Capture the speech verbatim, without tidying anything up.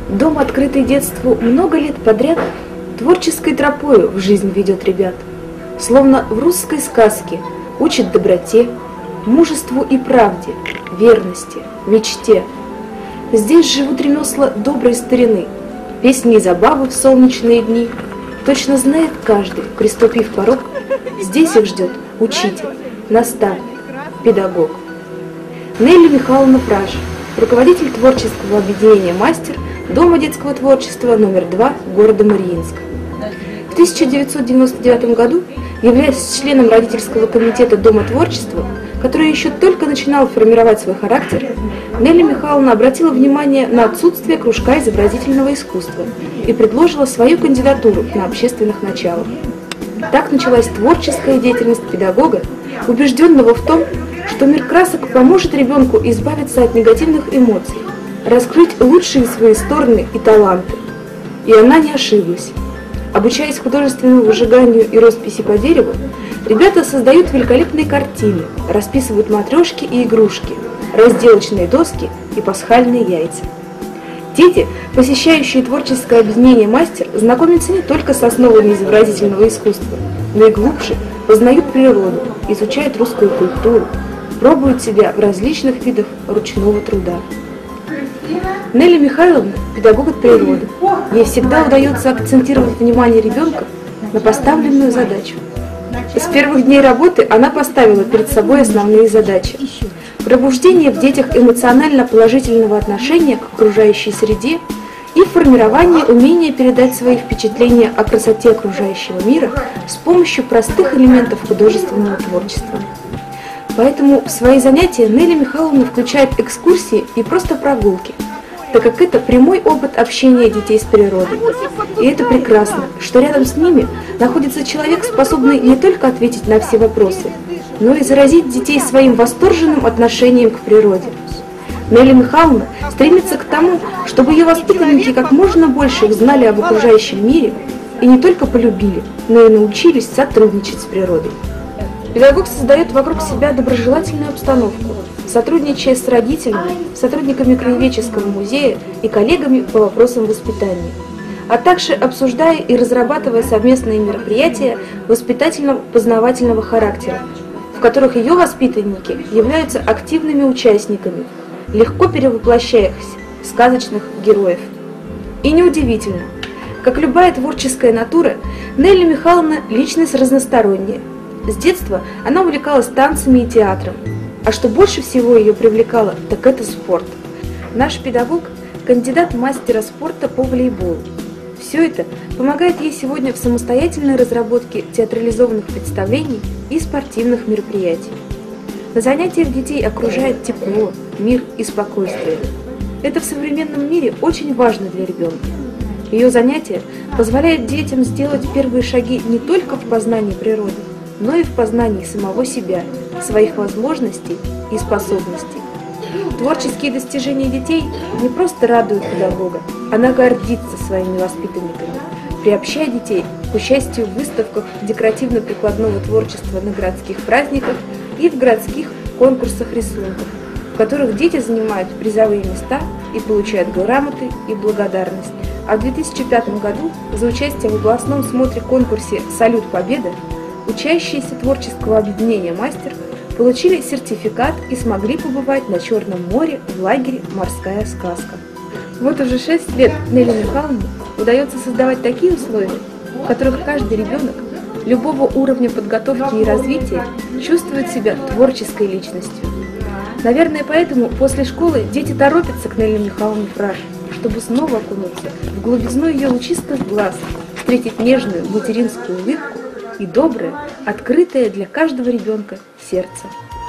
Дом, открытый детству, много лет подряд творческой тропою в жизнь ведет ребят. Словно в русской сказке учит доброте, мужеству и правде, верности, мечте. Здесь живут ремесла доброй старины, песни и забавы в солнечные дни. Точно знает каждый, приступив порог, здесь их ждет учитель, наставник, педагог. Нелли Михайловна Фраш, руководитель творческого объединения «Мастер» Дома детского творчества номер два города Мариинска. В тысяча девятьсот девяносто девятом году, являясь членом родительского комитета Дома творчества, который еще только начинал формировать свой характер, Нелли Михайловна обратила внимание на отсутствие кружка изобразительного искусства и предложила свою кандидатуру на общественных началах. Так началась творческая деятельность педагога, убежденного в том, что мир красок поможет ребенку избавиться от негативных эмоций, раскрыть лучшие свои стороны и таланты. И она не ошиблась. Обучаясь художественному выжиганию и росписи по дереву, ребята создают великолепные картины, расписывают матрешки и игрушки, разделочные доски и пасхальные яйца. Дети, посещающие творческое объединение «Мастер», знакомятся не только с основами изобразительного искусства, но и глубже познают природу, изучают русскую культуру, пробуют себя в различных видах ручного труда. Нелли Михайловна – педагог от природы. Ей всегда удается акцентировать внимание ребенка на поставленную задачу. С первых дней работы она поставила перед собой основные задачи: пробуждение в детях эмоционально положительного отношения к окружающей среде и формирование умения передать свои впечатления о красоте окружающего мира с помощью простых элементов художественного творчества. Поэтому в свои занятия Нелли Михайловна включает экскурсии и просто прогулки, так как это прямой опыт общения детей с природой. И это прекрасно, что рядом с ними находится человек, способный не только ответить на все вопросы, но и заразить детей своим восторженным отношением к природе. Нелли Михайловна стремится к тому, чтобы ее воспитанники как можно больше узнали об окружающем мире и не только полюбили, но и научились сотрудничать с природой. Педагог создает вокруг себя доброжелательную обстановку, сотрудничая с родителями, сотрудниками краеведческого музея и коллегами по вопросам воспитания, а также обсуждая и разрабатывая совместные мероприятия воспитательно-познавательного характера, в которых ее воспитанники являются активными участниками, легко перевоплощая в сказочных героев. И неудивительно, как любая творческая натура, Нелли Михайловна – личность разносторонняя. С детства она увлекалась танцами и театром, а что больше всего ее привлекало, так это спорт. Наш педагог – кандидат мастера спорта по волейболу. Все это помогает ей сегодня в самостоятельной разработке театрализованных представлений и спортивных мероприятий. На занятиях детей окружает тепло, мир и спокойствие. Это в современном мире очень важно для ребенка. Ее занятия позволяют детям сделать первые шаги не только в познании природы, но и в познании самого себя, своих возможностей и способностей. Творческие достижения детей не просто радуют педагога, она гордится своими воспитанниками, приобщая детей к участию в выставках декоративно-прикладного творчества на городских праздниках и в городских конкурсах рисунков, в которых дети занимают призовые места и получают грамоты и благодарность. А в две тысячи пятом году за участие в областном смотре-конкурсе «Салют Победы» учащиеся творческого объединения «Мастер» получили сертификат и смогли побывать на Черном море в лагере «Морская сказка». Вот уже шесть лет Нелли Михайловне удается создавать такие условия, в которых каждый ребенок любого уровня подготовки и развития чувствует себя творческой личностью. Наверное, поэтому после школы дети торопятся к Нелли Михайловне Фраш, чтобы снова окунуться в глубизну ее лучистых глаз, встретить нежную материнскую улыбку и доброе, открытое для каждого ребенка сердце.